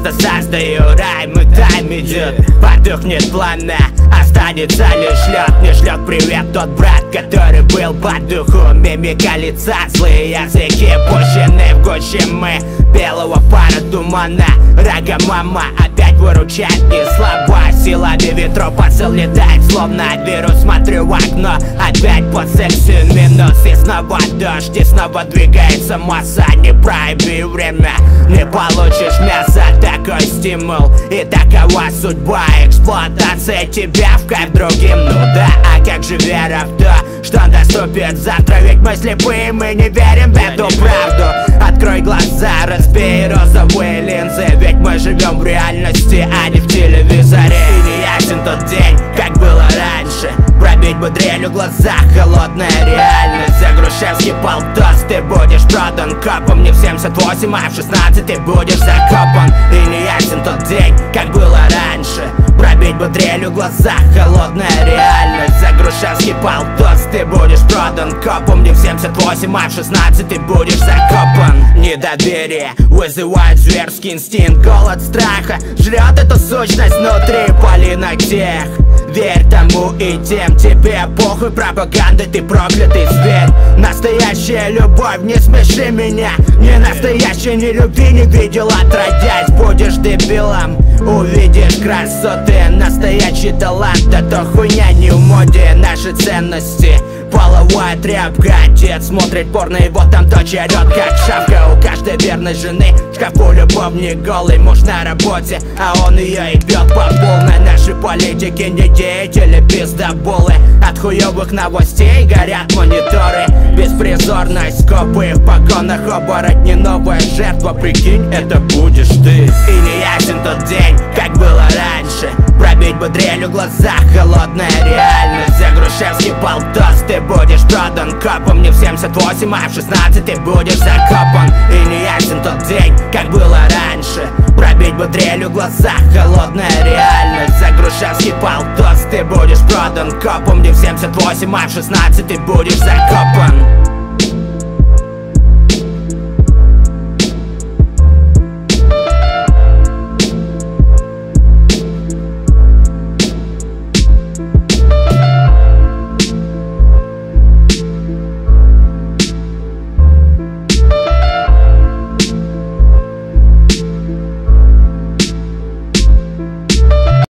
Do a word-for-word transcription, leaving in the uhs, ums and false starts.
просто создаю рай, мой тайм идет. Потухнет пламя, останется лишь лед. Мне шлет привет тот брат, который был по духу. Мимика лица, злые языки пущены в гуще мы белого пара тумана. Рага мама опять выручает не слабо. Силами ветров посыл летает, словно вирус. Смотрю в окно, опять под секцию минус. И снова дождь, и снова двигается масса. Не проеби время, не получишь мясо. Такой стимул, и такова судьба. Эксплуатация тебя в кайф другим, ну да. А как же вера в то, что наступит завтра? Ведь мы слепые, мы не верим в эту правду. Открой глаза, разбей розовые линзы. Ведь мы живем в реальности, а не в телевизоре. И не ясен тот день, как было раньше. Пробить бы дрелью глаза, холодная реальность. За Грушевский полтос ты будешь продан копом. Не в семьдесят восемь, а в шестнадцать ты будешь закопан. И не ясен тот день, как было раньше. Пробить бы дрелью глаза, холодная реальность. За Грушевский полтос ты будешь продан копом. Не в семьдесят восемь, а в шестнадцать ты будешь закопан. Недоверие вызывает зверский инстинкт. Голод страха жрет эту сущность внутри. Пали на тех, верь тому и тем. Тебе похуй, пропаганда, ты проклятый зверь. Настоящая любовь, не смеши меня. Не настоящей ни любви не видел отродясь. Будешь дебилом, увидишь красоты. Настоящий талант, это хуйня не в моде. Наши ценности, половая тряпка. Отец смотрит порно, его там дочь орет как шавка. У каждой верной жены в шкафу любовник голый. Муж на работе, а он ее и бьет по полной. Наши политики не деятели, пиздоболы. От хуёвых новостей горят мониторы. Беспризорность, копы в погонах, оборотни, новая жертва. Прикинь, это будешь ты. И не ясен тот день, как было раньше. Пробить бы дрелью глаза, холодная реальность. За Грушевский полтос ты будешь продан копом. Не в семьдесят восемь, а в шестнадцать ты будешь закопан. И не ясен тот день, как было раньше. Пробить бы дрелью глаза, холодная реальность. За Грушевский полтос ты будешь продан копом. Не в семьдесят восемь, а в шестнадцать ты будешь закопан.